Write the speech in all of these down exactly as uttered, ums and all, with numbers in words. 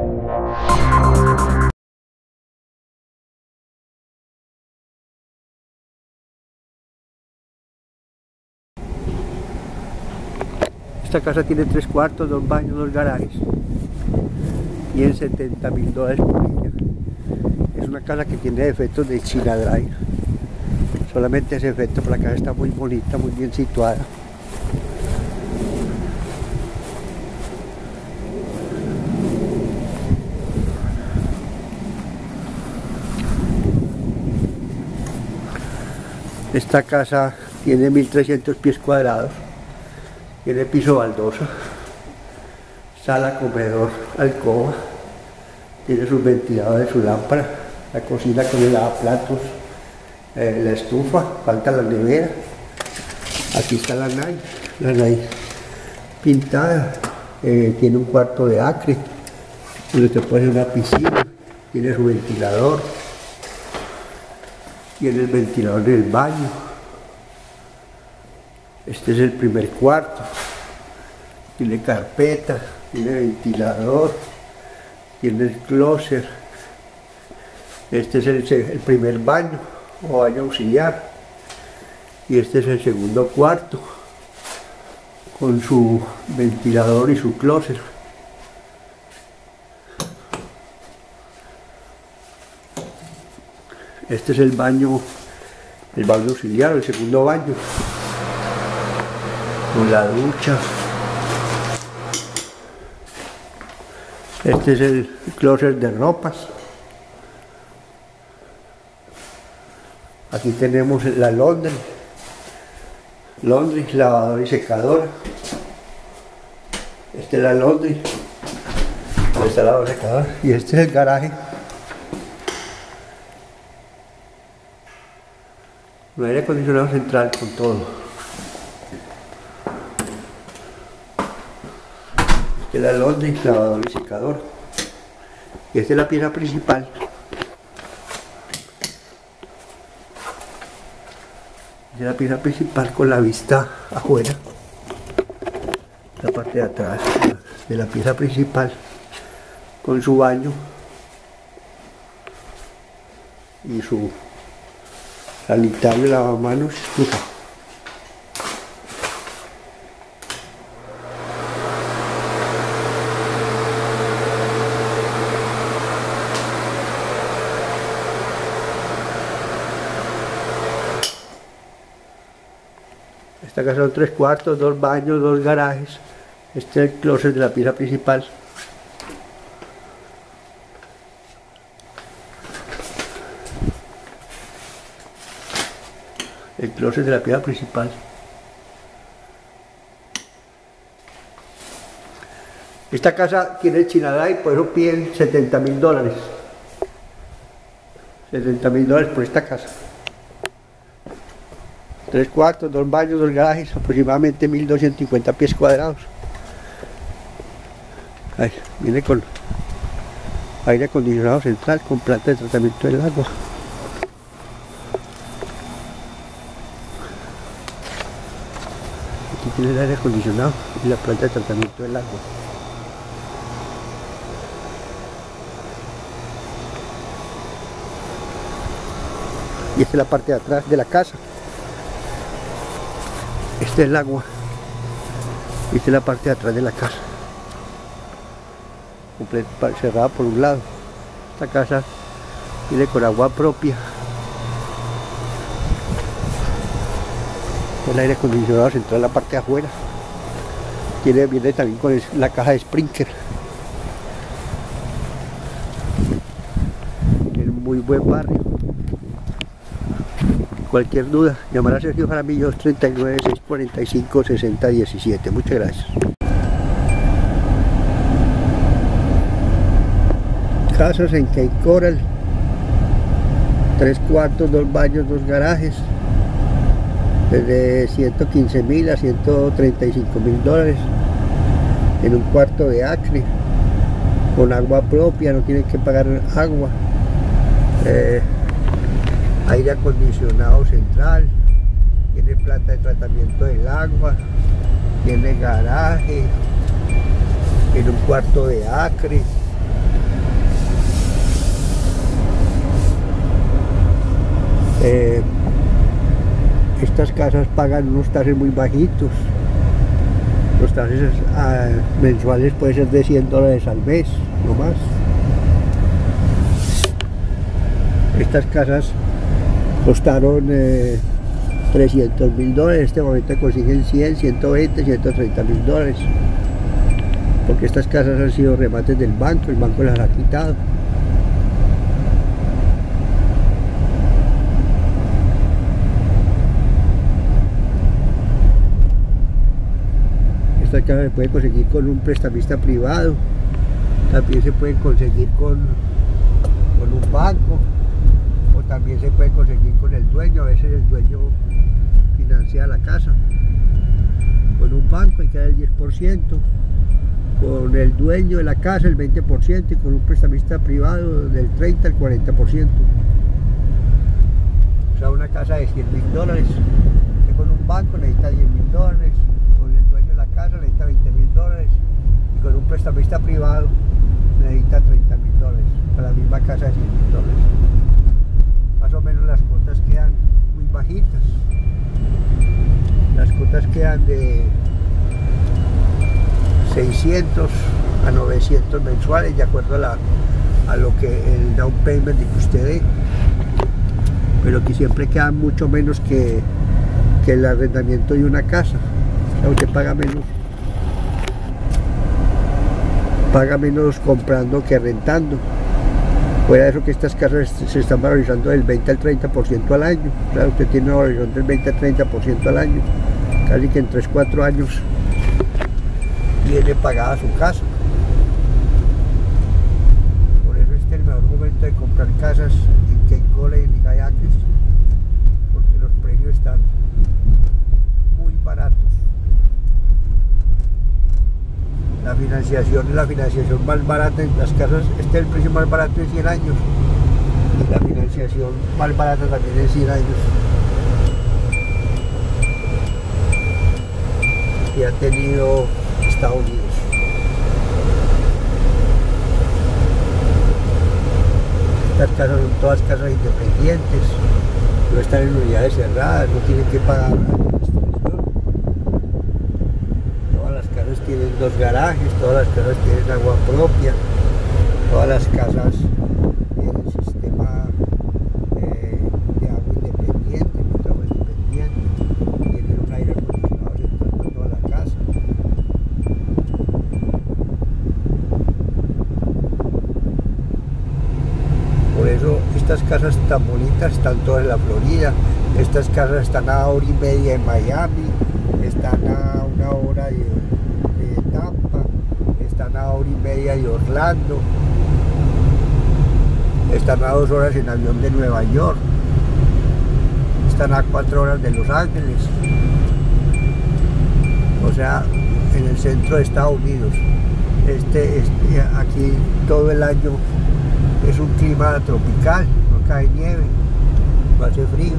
Esta casa tiene tres cuartos, dos baños, dos garajes y en setenta mil dólares por ella. Es una casa que tiene efectos de China Drive. Solamente ese efecto, pero la casa está muy bonita, muy bien situada. Esta casa tiene mil trescientos pies cuadrados. Tiene piso baldosa, sala, comedor, alcoba, tiene sus ventiladores, su lámpara, la cocina con el lavaplatos, eh, la estufa, falta la nevera. Aquí está la nai, la nai pintada, eh, tiene un cuarto de acre, donde se puede hacer una piscina, tiene su ventilador, tiene el ventilador del baño. Este es el primer cuarto, tiene carpeta, tiene ventilador, tiene el closet. Este es el, el primer baño o baño auxiliar y este es el segundo cuarto con su ventilador y su closet. Este es el baño, el baño auxiliar, el segundo baño, con la ducha. Este es el closet de ropas. Aquí tenemos la laundry, laundry, lavadora y secadora. Este es la laundry, este es la lavadora y secadora y este es el garaje. Un aire acondicionado central con todo. Esta es la laundry, lavadora y secadora. Y esta es la pieza principal. Esta es la pieza principal con la vista afuera. La parte de atrás de la pieza principal con su baño y su sanitario, lavamanos y estufa. Esta casa son tres cuartos, dos baños, dos garajes. Este es el closet de la pieza principal. El closet de la pieza principal. Esta casa tiene Chinadá y por eso piden setenta mil dólares. setenta mil dólares por esta casa. Tres cuartos, dos baños, dos garajes, aproximadamente mil doscientos cincuenta pies cuadrados. Ahí, viene con aire acondicionado central, con planta de tratamiento del agua. Aquí tiene el aire acondicionado y la planta de tratamiento del agua. Y esta es la parte de atrás de la casa. Este es el agua. Y esta es la parte de atrás de la casa. Completa, cerrada por un lado. Esta casa viene con agua propia. El aire acondicionado central en la parte de afuera. Tiene, viene también con la caja de Sprinkler. En muy buen barrio. Cualquier duda, llamar a Sergio Jaramillo dos tres nueve, seis cuatro cinco, seis cero uno siete. Muchas gracias. Casas en Cape Coral. Tres cuartos, dos baños, dos garajes. Desde ciento quince mil a ciento treinta y cinco mil dólares. En un cuarto de acre. Con agua propia, no tienen que pagar agua. Eh, aire acondicionado central, tiene planta de tratamiento del agua, tiene garaje, tiene un cuarto de acre, Eh, estas casas pagan unos taxes muy bajitos. Los taxes uh, mensuales pueden ser de cien dólares al mes, no más. Estas casas costaron eh, trescientos mil dólares, en este momento consiguen cien, ciento veinte, ciento treinta mil dólares. Porque estas casas han sido remates del banco, el banco las ha quitado. Estas casas se pueden conseguir con un prestamista privado, también se pueden conseguir con, con un banco, o también se pueden conseguir con el dueño. A veces el dueño financia la casa. Con un banco hay que dar el diez por ciento, con el dueño de la casa el veinte por ciento y con un prestamista privado del treinta al cuarenta por ciento. O sea, una casa de cien mil dólares, que con un banco necesita diez mil dólares, con el dueño de la casa necesita veinte mil dólares y con un prestamista privado necesita treinta mil dólares para la misma casa de cien mil dólares. Más o menos las cuotas quedan muy bajitas. Las cuotas quedan de seiscientos a novecientos mensuales, de acuerdo a, la, a lo que el down payment que usted dé, pero que siempre quedan mucho menos que, que el arrendamiento de una casa. O sea, usted paga menos, paga menos comprando que rentando. Fuera de eso, que estas casas se están valorizando del veinte al treinta por ciento al año. Claro, usted tiene una valorización del veinte al treinta por ciento al año, casi que en tres cuatro años tiene pagada su casa. Por eso este es el mejor momento de comprar casas en Cape Coral y en Guayaquil, porque los precios están muy baratos. La financiación es la financiación más barata en las casas. Este es el precio más barato en cien años. La financiación más barata también en cien años. Y ha tenido Estados Unidos. Estas casas son todas casas independientes, no están en unidades cerradas, no tienen que pagar administración. Todas las casas tienen dos garajes, todas las casas tienen agua propia, todas las casas tienen sistema eh, de agua independiente, de agua independiente, tienen un aire acondicionado dentro de toda la casa. Por eso estas casas tan bonitas están todas en la Florida. Estas casas están a hora y media de Miami, están a una hora de, de Tampa, están a hora y media de Orlando, están a dos horas en avión de Nueva York, están a cuatro horas de Los Ángeles, o sea, en el centro de Estados Unidos. Este, este aquí todo el año es un clima tropical, no cae nieve, no hace frío,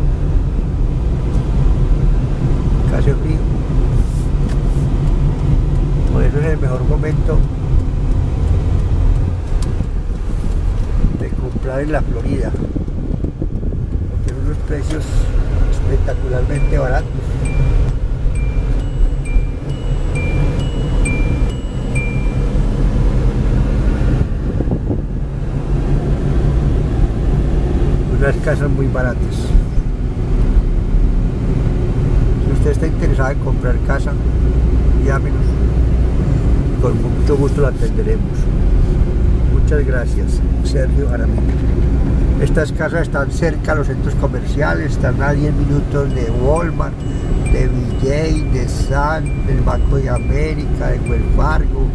no hace frío. Por eso es el mejor momento de comprar en la Florida, porque son unos precios espectacularmente baratos. Unas casas muy baratas. Si usted está interesado en comprar casa, llámenos, con mucho gusto la atenderemos. Muchas gracias, Sergio Jaramillo. Estas casas están cerca a los centros comerciales, están a diez minutos de Walmart, de V J, de Sun, del Banco de América, de Wells Fargo.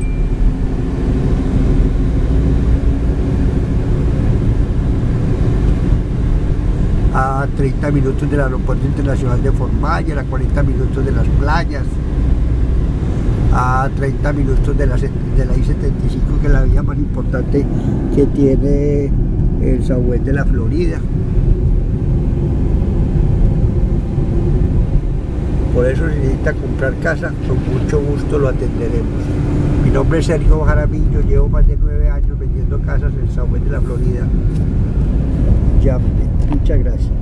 A treinta minutos del Aeropuerto Internacional de Fort Myers, a cuarenta minutos de las playas, a treinta minutos de la, de la I setenta y cinco, que es la vía más importante que tiene el Southwest de la Florida. Por eso, si necesita comprar casa, con mucho gusto lo atenderemos. Mi nombre es Sergio Jaramillo, llevo más de nueve años vendiendo casas en el Southwest de la Florida. Llámeme. Muchas gracias.